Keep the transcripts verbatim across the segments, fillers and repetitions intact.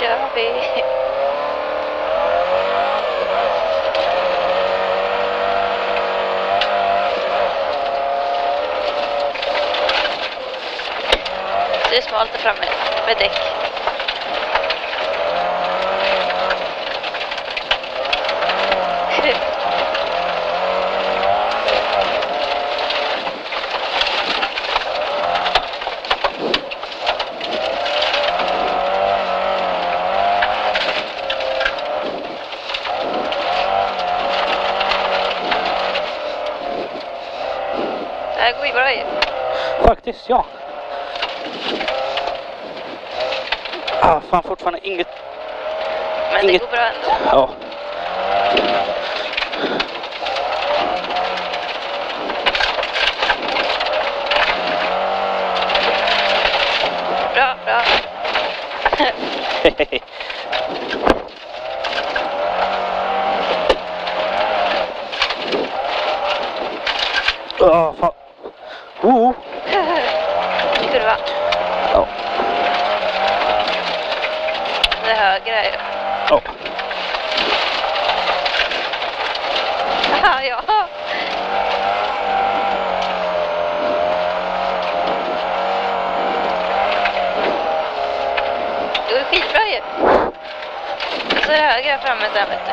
kör vi. Det är smalt där framme med däck. Det här går ju bra ju. Faktiskt, ja. Ah, fan, fortfarande inget... Men inget... det går bra ändå. Ja. Bra, bra. Åh, fan. Oh. Kurva. Ja. Det är högre ju. Ja. Haha, ja. Det går skitbra ju. Så är det högre framme där, vet du.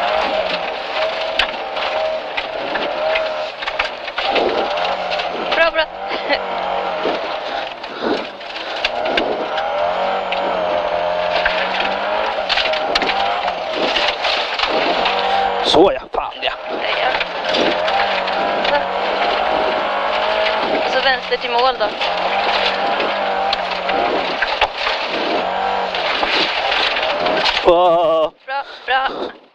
Bra, bra. Så ja, fan ja. Ja. Så. Och så vänster till mål då. Åh. Bra, bra.